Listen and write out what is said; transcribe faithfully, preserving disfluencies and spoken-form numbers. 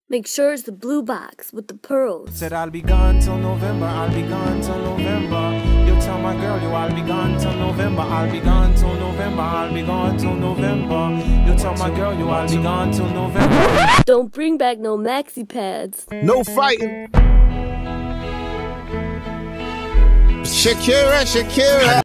Make sure it's the blue box with the pearls. Said I'll be gone till November, I'll be gone till November. You tell my girl you I'll be gone till November, I'll be gone till November, I'll be gone till November. You tell my girl you I'll be gone till November. Don't bring back no maxi pads. No fighting. Shakira, Shakira.